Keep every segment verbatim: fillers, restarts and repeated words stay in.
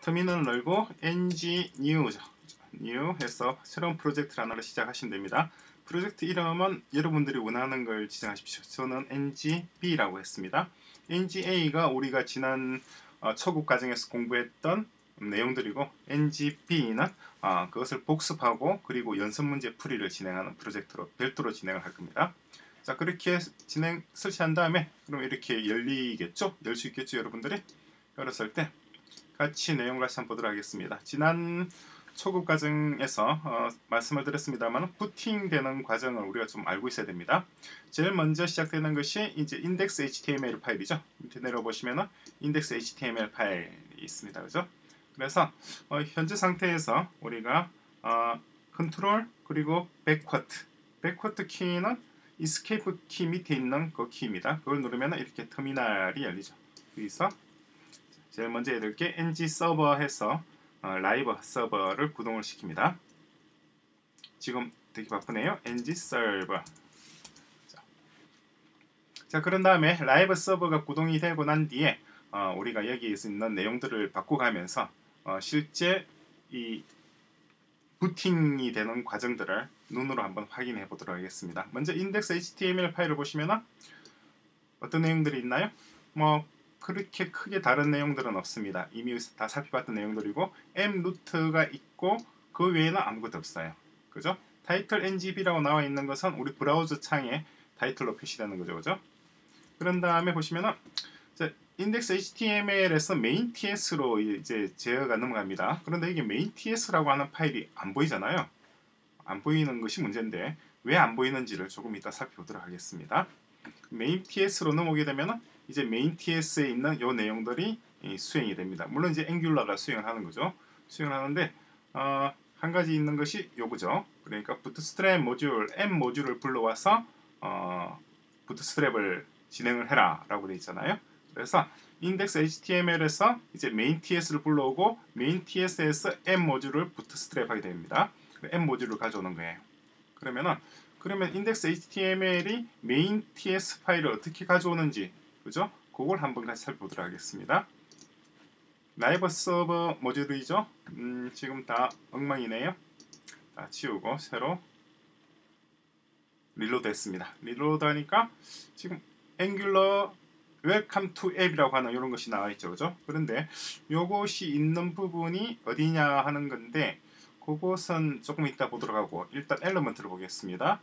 터미널을 열고 ng new new 해서 새로운 프로젝트를 하나를 시작하시면 됩니다. 프로젝트 이름은 여러분들이 원하는 걸 지정하십시오. 저는 엔지비라고 했습니다. 엔지에이가 우리가 지난 어, 초급 과정에서 공부했던 내용들이고 엔지비는 어, 그것을 복습하고 그리고 연습 문제 풀이를 진행하는 프로젝트로 별도로 진행을 할 겁니다. 자, 그렇게 진행 설치한 다음에 그럼 이렇게 열리겠죠? 열 수 있겠죠, 여러분들이? 열었을 때 같이 내용을 다시 한번 보도록 하겠습니다. 지난 초급 과정에서 어, 말씀을 드렸습니다만 부팅되는 과정을 우리가 좀 알고 있어야 됩니다. 제일 먼저 시작되는 것이 이제 인덱스 에이치티엠엘 파일이죠. 밑에 내려보시면은 인덱스 에이치티엠엘 파일이 있습니다. 그죠? 그래서 어, 현재 상태에서 우리가 어, 컨트롤 그리고 백쿼트 백쿼트 키는 이스케이프 키 밑에 있는 그 키입니다. 그걸 누르면 이렇게 터미널이 열리죠. 여기서 제일 먼저 해야 될 게 ng 서버 해서 어, 라이브 서버를 구동을 시킵니다. 지금 되게 바쁘네요. ng 서버. 자, 자 그런 다음에 라이브 서버가 구동이 되고 난 뒤에 어, 우리가 여기에 있는 내용들을 바꿔가면서 어, 실제 이 부팅이 되는 과정들을 눈으로 한번 확인해 보도록 하겠습니다. 먼저 인덱스 에이치티엠엘 파일을 보시면은 어떤 내용들이 있나요? 뭐 그렇게 크게 다른 내용들은 없습니다. 이미 다 살펴봤던 내용들이고 m 루트가 있고 그 외에는 아무것도 없어요. 그죠? 타이틀 엔지비라고 나와 있는 것은 우리 브라우저 창에 타이틀로 표시되는 거죠. 그죠? 그런 다음에 보시면은 인덱스 에이치티엠엘에서 메인 티에스로 이제 제어가 넘어갑니다. 그런데 이게 메인 티에스라고 하는 파일이 안 보이잖아요. 안 보이는 것이 문제인데 왜 안 보이는지를 조금 이따 살펴보도록 하겠습니다. 메인 티에스로 넘어오게 되면은 이제 메인 티에스에 있는 요 내용들이 수행이 됩니다. 물론 이제 앵귤러가 수행을 하는 거죠. 수행을 하는데 어, 한 가지 있는 것이 요거죠. 그러니까 부트스트랩 모듈 M 모듈을 불러와서 어, 부트스트랩을 진행을 해라 라고 되어 있잖아요. 그래서 인덱스 에이치티엠엘에서 이제 메인 티에스를 불러오고 메인 티에스에서 M 모듈을 부트스트랩 하게 됩니다. M 모듈을 가져오는 거예요. 그러면은 그러면 인덱스 에이치티엠엘이 메인 티에스 파일을 어떻게 가져오는지 그죠? 그걸 한번 같이 살펴보도록 하겠습니다. 라이브 서버 모듈이죠? 음, 지금 다 엉망이네요. 다 치우고 새로 리로드 했습니다. 리로드 하니까 지금 앵귤러 웰컴 투 앱이라고 하는 이런 것이 나와 있죠. 그죠? 그런데 요것이 있는 부분이 어디냐 하는 건데 그것은 조금 이따 보도록 하고 일단 엘리먼트를 보겠습니다.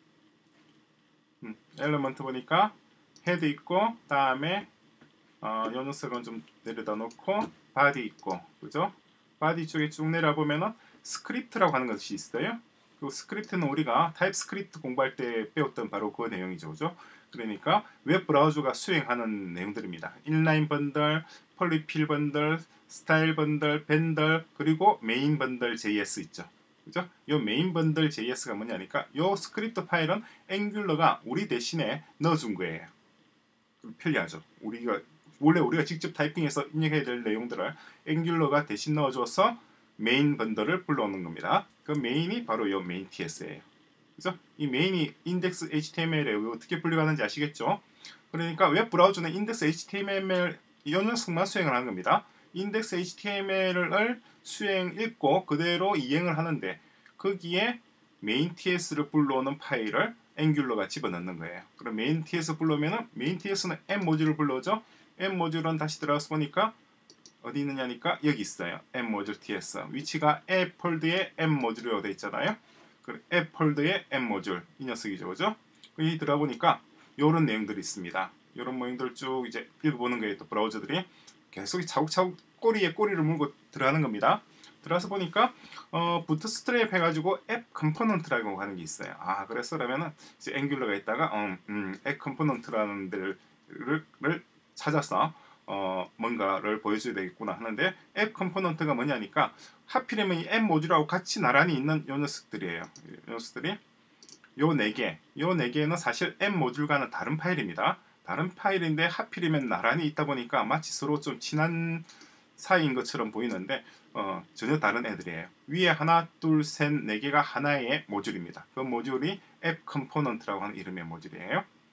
음, 엘리먼트 보니까 헤드 있고 다음에 어, 요 녀석은 좀 내려다 놓고 바디 있고 그죠? 바디 쪽에 쭉 내려보면은 스크립트라고 하는 것이 있어요. 그 스크립트는 우리가 타입스크립트 공부할 때 배웠던 바로 그 내용이죠. 그죠? 그러니까 웹 브라우저가 수행하는 내용들입니다. 인라인 번들, 폴리필 번들, 스타일 번들, 밴들, 그리고 메인 번들 제이에스 있죠. 그죠? 요 메인 번들 제이에스가 뭐냐니까 요 스크립트 파일은 앵귤러가 우리 대신에 넣어준 거예요. 편리하죠. 우리가 원래 우리가 직접 타이핑해서 입력해야 될 내용들을 앵귤러가 대신 넣어줘서 메인 번들을 불러오는 겁니다. 그 메인이 바로 요 메인 티에스예요. 그래서 이 메인이 인덱스 에이치티엠엘에 어떻게 분류하는지 아시겠죠? 그러니까 웹 브라우저는 인덱스 에이치티엠엘 이 녀석만 수행을 하는 겁니다. 인덱스 에이치티엠엘을 수행 읽고 그대로 이행을 하는데 거기에 메인 티에스를 불러오는 파일을 앵귤러가 집어넣는 거예요. 그럼 메인 티에스 불러오면은 메인 티에스는 M 모듈을 불러오죠. M 모듈은 다시 들어가서 보니까 어디 있느냐니까 여기 있어요. M 모듈 티에스 위치가 A 폴드에 M 모듈이 되어 있잖아요. 그 A 폴드에 M 모듈 이 녀석이죠, 그죠? 여기 들어가 보니까 이런 내용들이 있습니다. 이런 모양들 쭉 이제 읽어보는 거예요. 또 브라우저들이 계속 차곡차곡 꼬리에 꼬리를 물고 들어가는 겁니다. 들어가서 보니까 어, 부트스트랩 해가지고 앱 컴포넌트라고 하는 게 있어요. 아 그래서 그러면은 이제 앵귤러가 있다가 음, 음, 앱 컴포넌트라는 데를 찾아서 어, 뭔가를 보여줘야 되겠구나 하는데 앱 컴포넌트가 뭐냐니까 하필이면 이 앱 모듈하고 같이 나란히 있는 요 녀석들이에요. 요 녀석들이 요 네 개, 요 네 개는 사실 앱 모듈과는 다른 파일입니다. 다른 파일인데 하필이면 나란히 있다 보니까 마치 서로 좀 친한 사이인 것처럼 보이는데 어, 전혀 다른 애들이에요. 위에 하나, 둘, 셋, 네 개가 하나의 모듈입니다. 그 모듈이 앱 컴포넌트라고 하는 이름의 모듈이에요.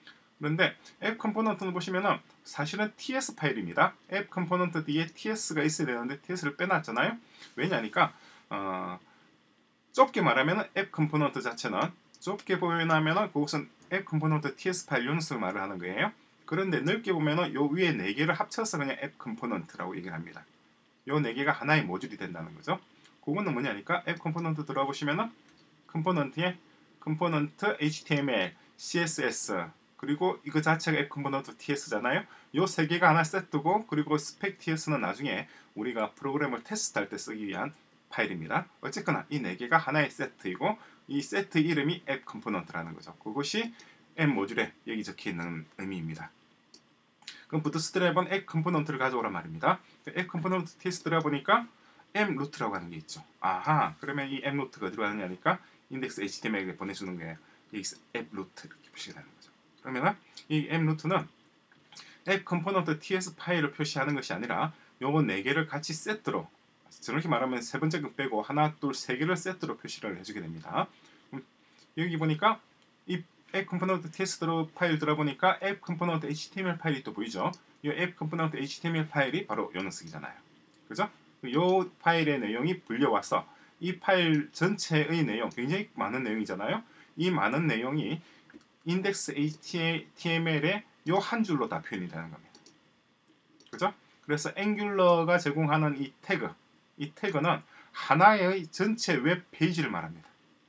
그런데 앱 컴포넌트는 보시면은 사실은 티에스 파일입니다. 앱 컴포넌트 뒤에 티에스가 있어야 되는데 티에스를 빼놨잖아요. 왜냐니까 어, 좁게 말하면 앱 컴포넌트 자체는 좁게 보여나면은 그것은 앱 컴포넌트 티에스 파일 유닛을 말을 하는 거예요. 그런데 넓게 보면은 요 위에 네 개를 합쳐서 그냥 앱 컴포넌트라고 얘기를 합니다. 요 네 개가 하나의 모듈이 된다는 거죠. 그거는 뭐냐니까 앱 컴포넌트 들어가 보시면은 컴포넌트에 컴포넌트 에이치티엠엘, 씨에스에스 그리고 이거 자체가 앱 컴포넌트 티에스잖아요. 요 세 개가 하나 세트고 그리고 스펙 티에스는 나중에 우리가 프로그램을 테스트할 때 쓰기 위한 파일입니다. 어쨌거나 이 네 개가 하나의 세트이고 이 세트 이름이 앱 컴포넌트라는 거죠. 그것이 앱 모듈에 여기 적혀 있는 의미입니다. 그럼 부트스트랩은 앱 컴포넌트를 가져오란 말입니다. 앱 컴포넌트 티에스 들어보니까 앱 루트라고 하는 게 있죠. 아하, 그러면 이 앱 루트가 어디로 가느냐니까 인덱스 에이치티엠엘에 보내주는 거예요. 여기서 앱 루트 이렇게 표시가 되는 거죠. 그러면은 이 앱 루트는 앱 컴포넌트 티에스 파일을 표시하는 것이 아니라 요거 네 개를 같이 세트로, 정확히 말하면 세 번째 거 빼고 하나, 둘, 세 개를 세트로 표시를 해주게 됩니다. 여기 보니까 이 앱 컴포넌트 티에스 들어 파일 들어보니까 앱 컴포넌트 에이치티엠엘 파일이 또 보이죠. 이 앱 컴포넌트 에이치티엠엘 파일이 바로 요 녀석이잖아요. 그죠? 이 파일의 내용이 불려와서 이 파일 전체의 내용, 굉장히 많은 내용이잖아요. 이 많은 내용이 인덱스 에이치티엠엘의 요 한 줄로 다 표현이 되는 겁니다. 그죠? 그래서 앵귤러가 제공하는 이 태그, 이 태그는 하나의 전체 웹 페이지를 말합니다.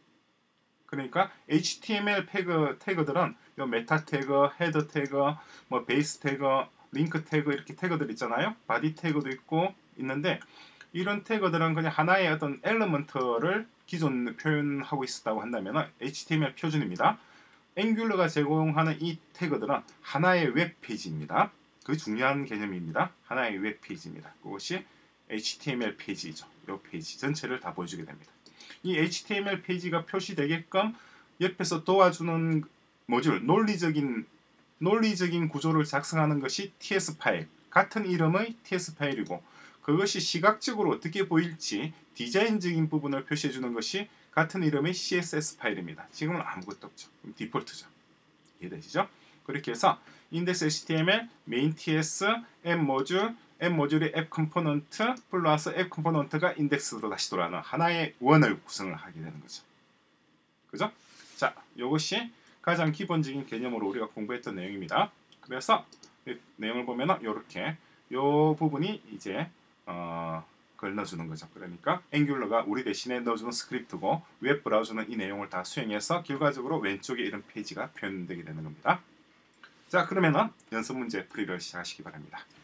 그러니까 에이치티엠엘 태그, 태그들은 요 메타 태그, 헤더 태그, 뭐 베이스 태그, 링크 태그 이렇게 태그들 있잖아요. 바디 태그도 있고 있는데 이런 태그들은 그냥 하나의 어떤 엘리먼트를 기존 표현하고 있었다고 한다면 에이치티엠엘 표준입니다. 앵귤러가 제공하는 이 태그들은 하나의 웹페이지입니다. 그 중요한 개념입니다. 하나의 웹페이지입니다. 그것이 에이치티엠엘 페이지죠. 이 페이지 전체를 다 보여주게 됩니다. 이 에이치티엠엘 페이지가 표시되게끔 옆에서 도와주는 모듈, 논리적인, 논리적인 구조를 작성하는 것이 티에스 파일, 같은 이름의 티에스 파일이고 그것이 시각적으로 어떻게 보일지 디자인적인 부분을 표시해주는 것이 같은 이름의 씨에스에스 파일입니다. 지금은 아무것도 없죠. 디폴트죠. 이해되시죠? 그렇게 해서 인덱스 에이치티엠엘, 메인 티에스, 앱 모듈, 앱 모듈의 앱 컴포넌트 플러스 앱 컴포넌트가 인덱스로 다시 돌아가는 하나의 원을 구성을 하게 되는 거죠. 그죠? 자, 이것이 가장 기본적인 개념으로 우리가 공부했던 내용입니다. 그래서 내용을 보면은 이렇게 이 부분이 이제 어, 그걸 넣어주는 거죠. 그러니까 앵귤러가 우리 대신에 넣어주는 스크립트고 웹 브라우저는 이 내용을 다 수행해서 결과적으로 왼쪽에 이런 페이지가 표현되게 되는 겁니다. 자, 그러면은 연습 문제 풀이를 시작하시기 바랍니다.